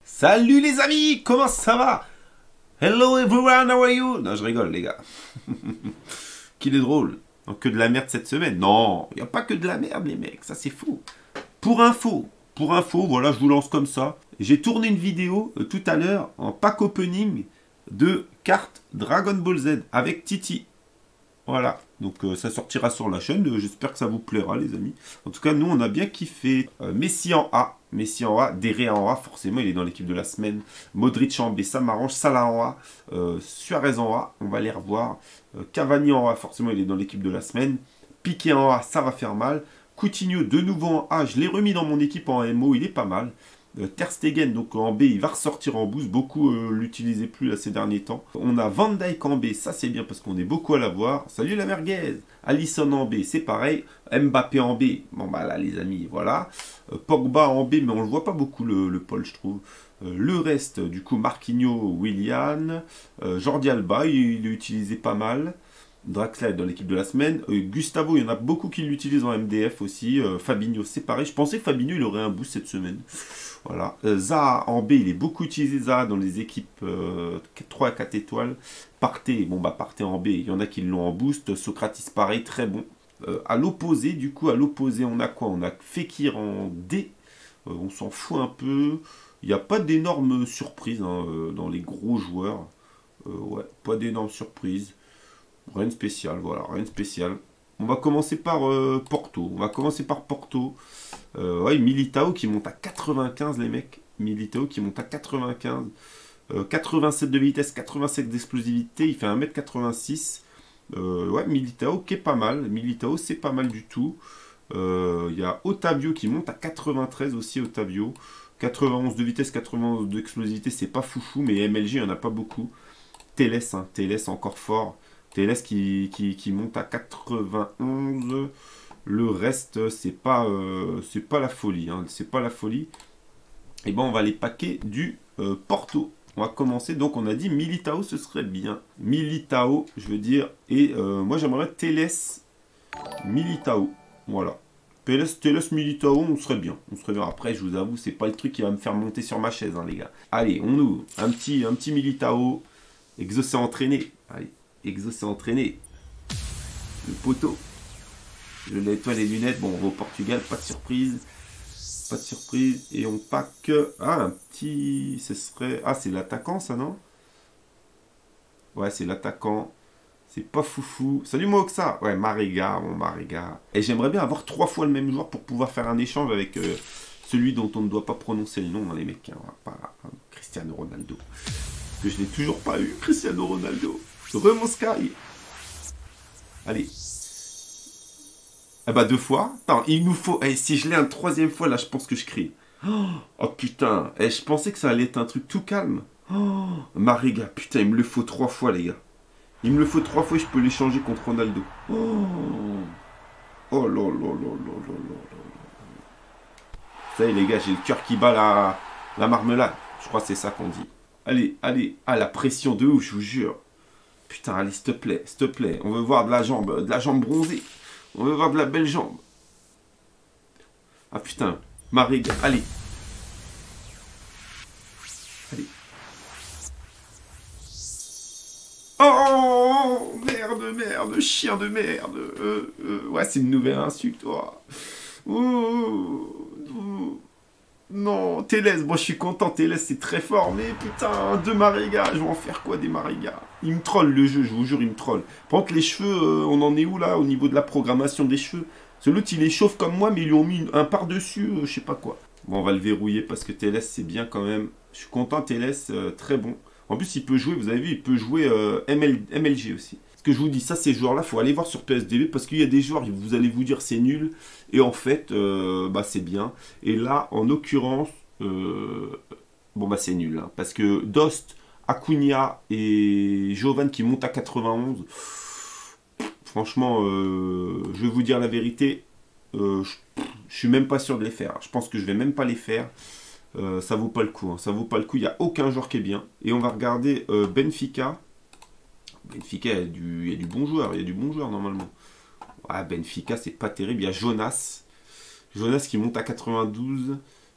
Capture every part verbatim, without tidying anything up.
Salut les amis, comment ça va? Hello everyone, how are you? Non, je rigole les gars. Qu'il est drôle. Donc, que de la merde cette semaine. Non, il n'y a pas que de la merde les mecs, ça c'est faux. Pour info, pour info, voilà, je vous lance comme ça. J'ai tourné une vidéo euh, tout à l'heure en pack opening de cartes Dragon Ball Z avec Titi. Voilà, donc euh, ça sortira sur la chaîne, euh, j'espère que ça vous plaira les amis. En tout cas, nous on a bien kiffé. Euh, Messi en A, Messi en A, Deré en A, forcément il est dans l'équipe de la semaine. Modric en B, ça m'arrange. Salah en A, euh, Suarez en A, on va les revoir. Euh, Cavani en A, forcément il est dans l'équipe de la semaine. Piqué en A, ça va faire mal. Coutinho de nouveau en A, je l'ai remis dans mon équipe en M O, il est pas mal. Euh, Ter Stegen, donc en B, il va ressortir en boost. Beaucoup euh, l'utilisaient plus là, ces derniers temps. On a Van Dijk en B, ça c'est bien parce qu'on est beaucoup à l'avoir. Salut la merguez. Alisson en B, c'est pareil. Mbappé en B, bon bah là les amis, voilà. Euh, Pogba en B, mais on le voit pas beaucoup le, le Paul, je trouve. Euh, le reste, du coup, Marquinhos, Willian, euh, Jordi Alba, il, il est utilisé pas mal. Draxler dans l'équipe de la semaine. Euh, Gustavo, il y en a beaucoup qui l'utilisent en M D F aussi. Euh, Fabinho, c'est pareil. Je pensais que Fabinho, il aurait un boost cette semaine. Voilà. Euh, Zaha en B, il est beaucoup utilisé, Zaha, dans les équipes euh, trois à quatre étoiles. Partey, bon bah Partey en B, il y en a qui l'ont en boost. Socrates, pareil, très bon. Euh, à l'opposé, du coup, à l'opposé, on a quoi? On a Fekir en D. Euh, on s'en fout un peu. Il n'y a pas d'énormes surprises hein, euh, dans les gros joueurs. Euh, ouais, pas d'énormes surprises. Rien de spécial, voilà, rien de spécial. On va commencer par euh, Porto. On va commencer par Porto. Euh, ouais, Militao qui monte à quatre-vingt-quinze, les mecs. Militao qui monte à quatre-vingt-quinze. Euh, quatre-vingt-sept de vitesse, quatre-vingt-sept d'explosivité. Il fait un mètre quatre-vingt-six. Euh, ouais, Militao qui est pas mal. Militao, c'est pas mal du tout. Euh, Il y a Otavio qui monte à quatre-vingt-treize aussi, Otavio. quatre-vingt-onze de vitesse, quatre-vingt-onze d'explosivité, c'est pas foufou, mais M L G, il n'y en a pas beaucoup. Teles, hein, Teles encore fort. Teles qui, qui, qui monte à quatre-vingt-onze. Le reste, c'est pas, euh, c'est pas la folie. Hein, c'est pas la folie. Et ben, on va les paquer du euh, Porto. On va commencer. Donc, on a dit Militao, ce serait bien. Militao, je veux dire. Et euh, moi, j'aimerais Teles Militao. Voilà. Teles, Teles Militao, on serait bien. On serait bien. Après, je vous avoue, c'est pas le truc qui va me faire monter sur ma chaise, hein, les gars. Allez, on ouvre. Un petit, un petit Militao. Exaucé entraîné. Allez. Exaucé entraîné. Le poteau. Je nettoie les lunettes. Bon, on va au Portugal. Pas de surprise. Pas de surprise. Et on pack. Ah, un petit. Ce serait. Ah, c'est l'attaquant, ça, non? Ouais, c'est l'attaquant. C'est pas foufou. Salut, Moxa. Ouais, Mariga. Bon, Mariga. Et j'aimerais bien avoir trois fois le même joueur pour pouvoir faire un échange avec euh, celui dont on ne doit pas prononcer le nom, hein, les mecs. Hein, pas hein, Cristiano Ronaldo. Parce que je n'ai toujours pas eu, Cristiano Ronaldo. Remon Sky. Allez. Ah bah deux fois. Attends, il nous faut... Eh, si je l'ai une troisième fois, là, je pense que je crie. Oh, oh putain. Eh, je pensais que ça allait être un truc tout calme. Oh, Mariga. Putain, il me le faut trois fois, les gars. Il me le faut trois fois et je peux l'échanger contre Ronaldo. Oh, oh là là là là là là là. Ça y est, les gars, j'ai le cœur qui bat la, la marmelade. Je crois que c'est ça qu'on dit. Allez, allez. Ah, la pression de ouf, je vous jure. Putain, allez, s'il te plaît, s'il te plaît. On veut voir de la jambe, de la jambe bronzée. On veut voir de la belle jambe. Ah putain, Mariga, allez. Allez. Oh, merde, merde, chien de merde. Euh, euh, ouais, c'est une nouvelle insulte, toi. Oh, oh. Non, Teles, moi je suis content, Teles c'est très fort, mais putain, deux Mariga, je vais en faire quoi des Mariga? Il me troll le jeu, je vous jure, il me troll. Par contre, les cheveux, euh, on en est où là, au niveau de la programmation des cheveux? Celui l'autre, il est chauve comme moi, mais ils lui ont mis un par-dessus, euh, je sais pas quoi. Bon, on va le verrouiller parce que Teles c'est bien quand même. Je suis content, Teles, euh, très bon. En plus, il peut jouer, vous avez vu, il peut jouer euh, M L, M L G aussi. Ce que je vous dis, ça, ces joueurs-là, il faut aller voir sur P S D B parce qu'il y a des joueurs, vous allez vous dire c'est nul. Et en fait, euh, bah, c'est bien. Et là, en l'occurrence, euh, bon, bah, c'est nul. Hein, parce que Dost, Acuna et Jovan qui montent à quatre-vingt-onze, franchement, euh, je vais vous dire la vérité, euh, je, je suis même pas sûr de les faire. Je pense que je vais même pas les faire. Euh, ça vaut pas le coup. Hein, ça vaut pas le coup. Il n'y a aucun joueur qui est bien. Et on va regarder euh, Benfica. Benfica, il y, a du, il y a du bon joueur, il y a du bon joueur normalement. Ah, Benfica, c'est pas terrible. Il y a Jonas. Jonas qui monte à quatre-vingt-douze.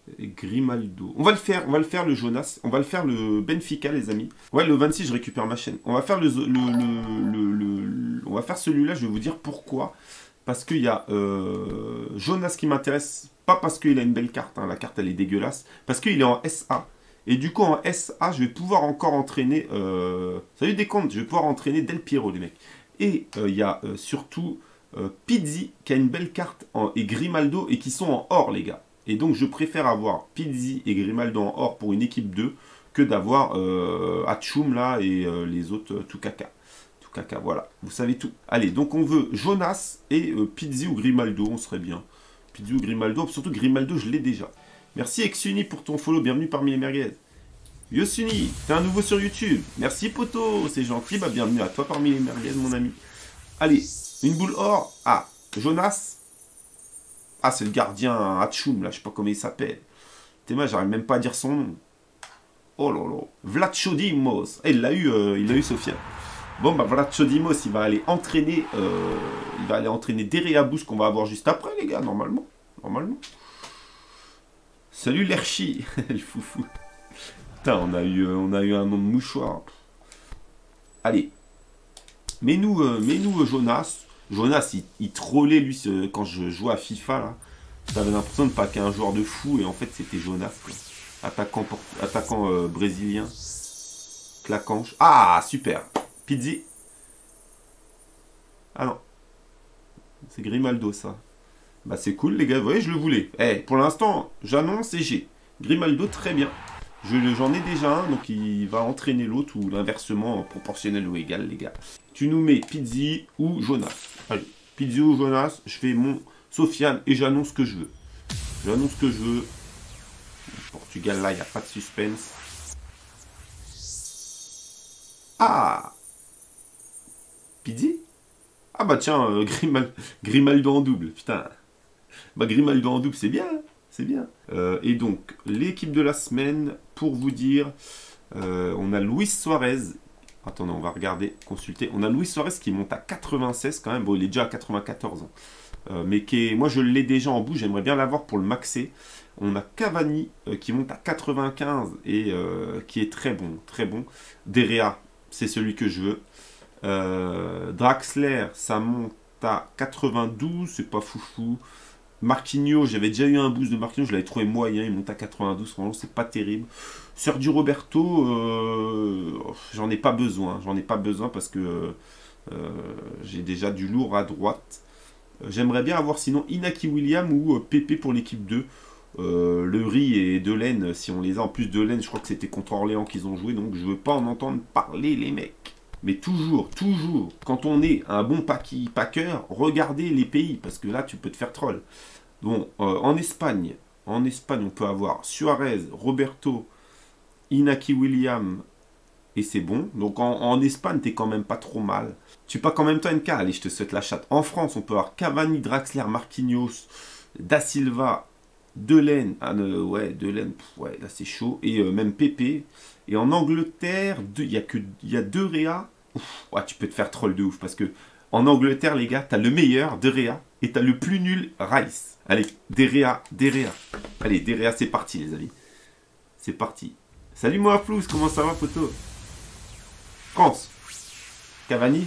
Et Grimaldo. On va le faire, on va le faire le Jonas. On va le faire le Benfica, les amis. Ouais, le vingt-six, je récupère ma chaîne. On va faire le, le, le, le, le, le on va faire celui-là. Je vais vous dire pourquoi. Parce qu'il y a euh, Jonas qui m'intéresse. Pas parce qu'il a une belle carte. Hein, la carte, elle est dégueulasse. Parce qu'il est en S A. Et du coup, en S A, je vais pouvoir encore entraîner... Euh... Salut des comptes, je vais pouvoir entraîner Del Piero, les mecs. Et il euh, y a euh, surtout euh, Pizzi, qui a une belle carte, en... et Grimaldo, et qui sont en or, les gars. Et donc, je préfère avoir Pizzi et Grimaldo en or pour une équipe deux, que d'avoir euh, Hachoum, là, et euh, les autres, euh, tout caca. Tout caca, voilà. Vous savez tout. Allez, donc on veut Jonas et euh, Pizzi ou Grimaldo, on serait bien. Pizzi ou Grimaldo, surtout Grimaldo, je l'ai déjà. Merci Exuni pour ton follow, bienvenue parmi les merguez. Yosuni, t'es un nouveau sur YouTube. Merci poto, c'est gentil, bah bienvenue à toi parmi les merguez mon ami. Allez, une boule or. Ah, Jonas. Ah, c'est le gardien Hachoum là, je sais pas comment il s'appelle. T'es mal, j'arrive même pas à dire son nom. Oh là là. Vlachodimos. Eh, il l'a eu, euh, il l'a eu Sofiane. Bon bah Vlachodimos, il va aller entraîner, euh, il va aller entraîner Derea Bush qu'on va avoir juste après les gars, normalement. Normalement. Salut l'Erchi, le foufou. Putain, on a eu, euh, on a eu un nom de mouchoir. Allez. Mets-nous euh, mets-nous euh, Jonas. Jonas, il, il trollait, lui, ce, quand je jouais à FIFA, là. J'avais l'impression de paquer un joueur de fou, et en fait, c'était Jonas, quoi. Attaquant, pour, attaquant euh, brésilien. Clacanche. Ah, super. Pizzi. Ah non. C'est Grimaldo, ça. Bah c'est cool les gars, vous voyez je le voulais. Eh, pour l'instant, j'annonce et j'ai. Grimaldo très bien. J'en ai déjà un, donc il va entraîner l'autre ou l'inversement proportionnel ou égal les gars. Tu nous mets Pizzi ou Jonas. Allez, Pizzi ou Jonas, je fais mon Sofiane et j'annonce ce que je veux. J'annonce ce que je veux. Le Portugal là, il n'y a pas de suspense. Ah Pizzi. Ah bah tiens, euh, Grimal... Grimaldo en double, putain. Bah Grimaldo en double, c'est bien, c'est bien. Euh, et donc, l'équipe de la semaine, pour vous dire, euh, on a Luis Suarez. Attendez, on va regarder, consulter. On a Luis Suarez qui monte à quatre-vingt-seize quand même. Bon, il est déjà à quatre-vingt-quatorze ans. Euh, mais qui est... moi, je l'ai déjà en bout. J'aimerais bien l'avoir pour le maxer. On a Cavani euh, qui monte à quatre-vingt-quinze et euh, qui est très bon, très bon. Derea, c'est celui que je veux. Euh, Draxler, ça monte à quatre-vingt-douze, c'est pas foufou. Marquinhos, j'avais déjà eu un boost de Marquinhos, je l'avais trouvé moyen, il monte à quatre-vingt-douze, franchement c'est pas terrible. Sergio Roberto, euh, j'en ai pas besoin, j'en ai pas besoin parce que euh, j'ai déjà du lourd à droite. J'aimerais bien avoir sinon Inaki William ou euh, Pépé pour l'équipe deux. Euh, le Riz et Delaine, si on les a en plus, Delaine, je crois que c'était contre Orléans qu'ils ont joué, donc je veux pas en entendre parler les mecs. Mais toujours, toujours, quand on est un bon packer, regardez les pays, parce que là, tu peux te faire troll. Bon, euh, en Espagne, en Espagne, on peut avoir Suarez, Roberto, Inaki William, et c'est bon. Donc en, en Espagne, t'es quand même pas trop mal. Tu pas quand même toi N K, allez, je te souhaite la chatte. En France, on peut avoir Cavani, Draxler, Marquinhos, Da Silva, Delaine, ah, euh, ouais, Delaine, pff, ouais, là c'est chaud, et euh, même Pépé. Et en Angleterre, il y a que il y a deux Réa. Ouf, ouais, tu peux te faire troll de ouf parce que en Angleterre, les gars, t'as le meilleur, De Réa, et t'as le plus nul, Rice. Allez, De Réa, De Réa. Allez, De Réa, c'est parti, les amis. C'est parti. Salut, moi, Flous, comment ça va, poteau? France. Cavani.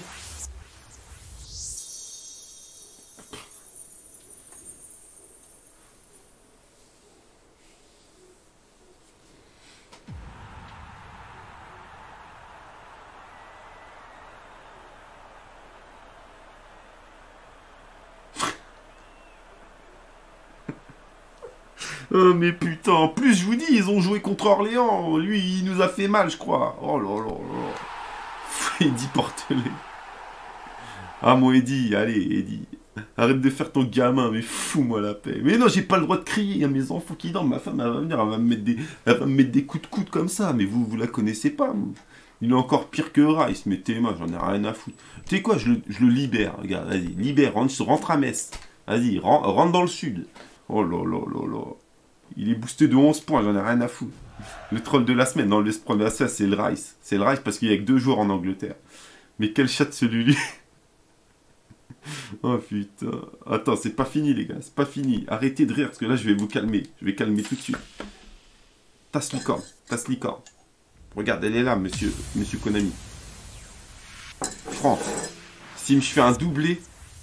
Oh mais putain, en plus je vous dis, ils ont joué contre Orléans. Lui, il nous a fait mal, je crois. Oh là là là. Eddie Portelet. Ah mon Eddie, allez Eddie. Arrête de faire ton gamin, mais fous-moi la paix. Mais non, j'ai pas le droit de crier, il y a mes enfants qui dorment. Ma femme, elle va venir, elle va me mettre des, elle va me mettre des coups de coude comme ça. Mais vous, vous la connaissez pas. Il est encore pire que Rice, mais t'es moi, j'en ai rien à foutre. Tu sais quoi, je le, je le libère, regarde, vas-y, libère, rentre, rentre à Metz. Vas-y, rentre, rentre dans le sud. Oh là là là là. Il est boosté de onze points, j'en ai rien à foutre. Le troll de la semaine, non, le troll de la semaine, c'est le Rice. C'est le Rice parce qu'il y a que deux jours en Angleterre. Mais quel chat celui-là. Oh putain. Attends, c'est pas fini, les gars. C'est pas fini. Arrêtez de rire, parce que là, je vais vous calmer. Je vais calmer tout de suite. Tasse licorne. Tasse licorne. Regarde, elle est là, monsieur, monsieur Konami. France. Si je fais un doublé...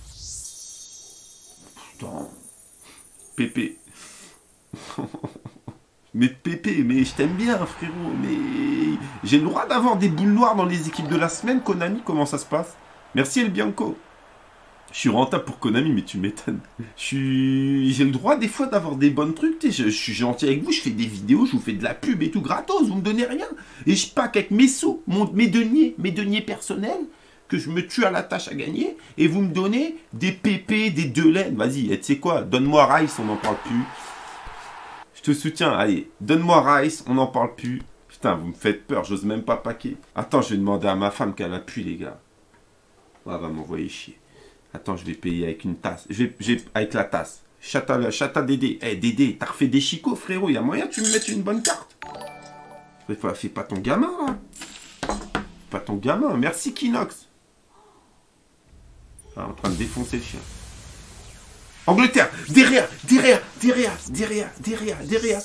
Putain. Pépé. Mais Pépé, mais je t'aime bien, frérot. Mais j'ai le droit d'avoir des boules noires dans les équipes de la semaine, Konami. Comment ça se passe? Merci, El Bianco. Je suis rentable pour Konami, mais tu m'étonnes. Je suis... J'ai le droit des fois d'avoir des bonnes trucs. Tu sais, je, je suis gentil avec vous, je fais des vidéos, je vous fais de la pub et tout gratos, vous me donnez rien. Et je pack avec mes sous, mon, mes deniers, mes deniers personnels, que je me tue à la tâche à gagner, et vous me donnez des pépés, des deux laines. Vas-y, tu sais quoi, donne-moi Rice, on n'en parle plus. Je te soutiens, allez, donne-moi Rice, on n'en parle plus. Putain, vous me faites peur, j'ose même pas paquer. Attends, je vais demander à ma femme qu'elle appuie, les gars. Ouais, elle va m'envoyer chier. Attends, je vais payer avec une tasse. Je vais, je vais avec la tasse. Chata, chata Dédé. Eh, hey, Dédé, t'as refait des chicots, frérot. Il y a moyen que tu me mettes une bonne carte. Fais, fais pas ton gamin, là. Pas ton gamin. Merci, Kinox. Ah, en train de défoncer le chien. Angleterre. Derrière, derrière, derrière, derrière, derrière, derrière.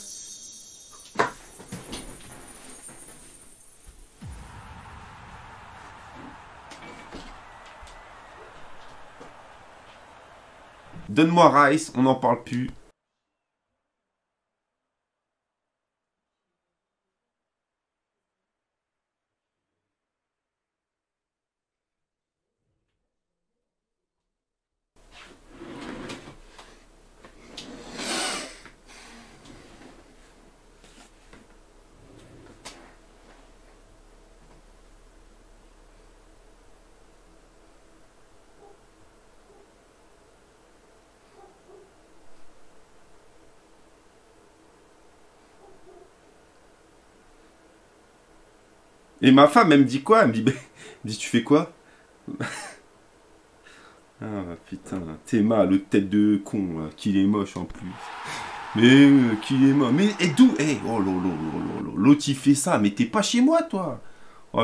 Donne-moi Rice, on n'en parle plus. Et ma femme, elle me dit quoi? Elle me dit, elle me dit tu fais quoi? Ah putain, t'es mal, l'autre tête de con, qu'il est moche en plus. Mais euh, qu'il est moche. Mais et d'où? Eh, hey, oh lolo, lolo, l'autre il fait ça, mais t'es pas chez moi toi. Oh,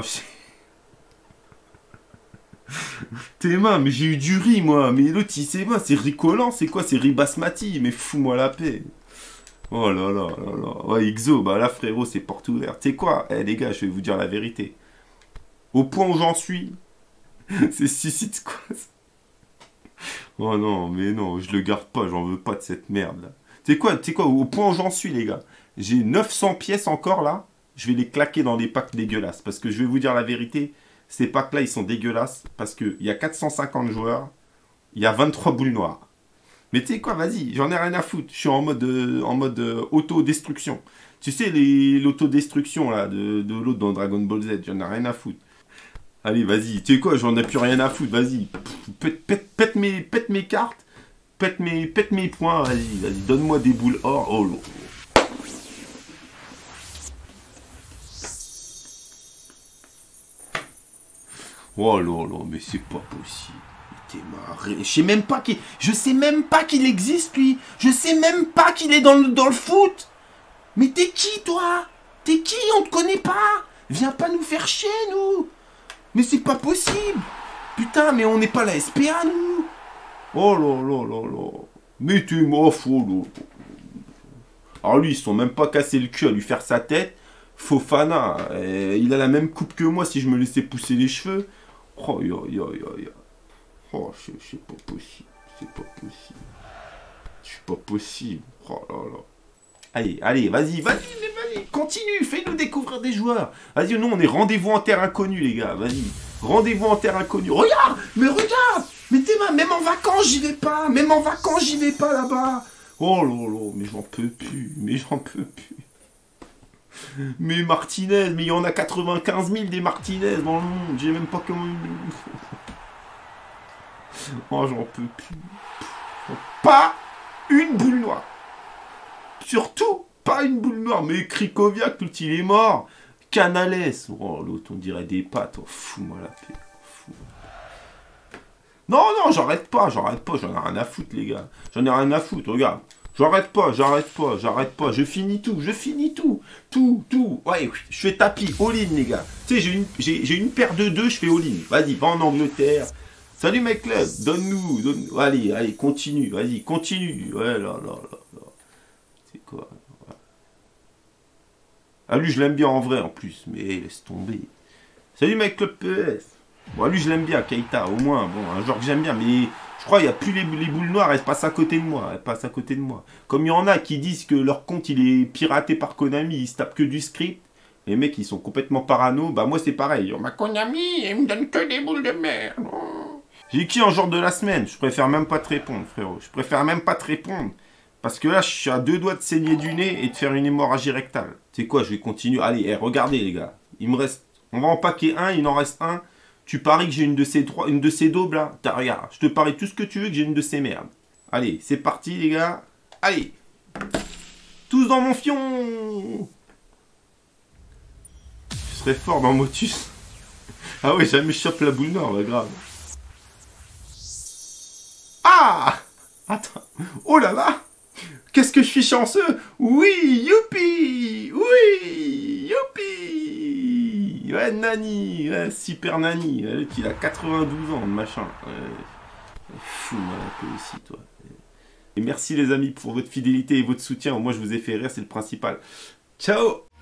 t'es mal, mais j'ai eu du riz moi. Mais l'autre il sait pas, c'est ricolant, c'est quoi? C'est riz basmati, mais fous-moi la paix. Oh là là là là. Ouais, Xo, bah là, frérot, c'est porte ouverte. Tu sais quoi? Eh, les gars, je vais vous dire la vérité. Au point où j'en suis, c'est Suicide Squad. Oh non, mais non, je le garde pas, j'en veux pas de cette merde là. Tu sais quoi? Tu sais quoi? Au point où j'en suis, les gars. J'ai neuf cents pièces encore là. Je vais les claquer dans des packs dégueulasses. Parce que je vais vous dire la vérité. Ces packs là, ils sont dégueulasses. Parce qu'il y a quatre cent cinquante joueurs. Il y a vingt-trois boules noires. Mais tu sais quoi, vas-y, j'en ai rien à foutre. Je suis en mode, euh, en mode euh, autodestruction. Tu sais, l'autodestruction là de, de l'autre dans Dragon Ball Z, j'en ai rien à foutre. Allez, vas-y, tu sais quoi, j'en ai plus rien à foutre, vas-y. Pète, pète, pète, mes, pète mes cartes, pète mes, pète mes points, vas-y, vas-y, donne-moi des boules or. Oh là. Oh là là, mais c'est pas possible. Je sais même pas qu'il... Je sais même pas qu'il existe, lui. Je sais même pas qu'il est dans le, dans le foot. Mais t'es qui, toi? T'es qui? On te connaît pas. Viens pas nous faire chier, nous. Mais c'est pas possible. Putain, mais on n'est pas la S P A, nous. Oh là là là là. Mais t'es mof, oh là. Alors lui, ils se sont même pas cassé le cul à lui faire sa tête. Fofana, eh, il a la même coupe que moi si je me laissais pousser les cheveux. Oh, yo, yo, yo, yo. Oh, c'est pas possible, c'est pas possible. C'est pas possible. Oh là là. Allez, allez, vas-y, vas-y, vas-y, continue, fais-nous découvrir des joueurs. Vas-y, nous, on est rendez-vous en terre inconnue, les gars, vas-y. Rendez-vous en terre inconnue. Regarde, mais regarde, mais t'es mal, même en vacances, j'y vais pas. Même en vacances, j'y vais pas là-bas. Oh là là, mais j'en peux plus, mais j'en peux plus. Mais Martinez, mais il y en a quatre-vingt-quinze mille des Martinez dans le monde. J'ai même pas comment... Oh, j'en peux plus. Pas une boule noire. Surtout, pas une boule noire. Mais Krikoviak, tout il est mort. Canales. Oh, l'autre, on dirait des pattes. Oh, fous-moi la paix. Fous. Non, non, j'arrête pas, j'arrête pas. J'en ai rien à foutre, les gars. J'en ai rien à foutre, regarde. J'arrête pas, j'arrête pas, j'arrête pas. Je finis tout, je finis tout. Tout, tout. Ouais, je fais tapis, all-in, les gars. Tu sais, j'ai une, j'ai une paire de deux, je fais all-in. Vas-y, va en Angleterre. Salut Mike Club, donne-nous, donne-nous. Allez, allez, continue, vas-y, continue. Ouais, là, là, là, là. C'est quoi? Ouais. Ah, lui, je l'aime bien en vrai, en plus. Mais laisse tomber. Salut Mike Club P S. Bon, lui, je l'aime bien, Keita, au moins. Bon, un joueur que j'aime bien, mais je crois qu'il n'y a plus les, les boules noires, elles passent à côté de moi. Elles passent à côté de moi. Comme il y en a qui disent que leur compte, il est piraté par Konami, ils se tapent que du script. Les mecs, ils sont complètement parano. Bah, moi, c'est pareil. Ma Konami, il me donne que des boules de merde. J'ai qui en genre de la semaine? Je préfère même pas te répondre, frérot. Je préfère même pas te répondre. Parce que là, je suis à deux doigts de saigner du nez et de faire une hémorragie rectale. Tu sais quoi, je vais continuer. Allez, hey, regardez, les gars. Il me reste... On va en paquer un, il en reste un. Tu paries que j'ai une de ces trois, une de ces daubes là. T'as, regarde, je te parie tout ce que tu veux que j'ai une de ces merdes. Allez, c'est parti, les gars. Allez. Tous dans mon fion. Je serais fort dans Motus. Ah ouais, jamais je chope la boule nord, bah grave. Ah! Attends. Oh là là! Qu'est-ce que je suis chanceux! Oui! Youpi! Oui! Youpi! Ouais, Nani! Ouais, super Nani! Ouais, il a quatre-vingt-douze ans, machin. Ouais. Fous-moi un peu aussi, toi. Et merci les amis pour votre fidélité et votre soutien. Moi, je vous ai fait rire, c'est le principal. Ciao!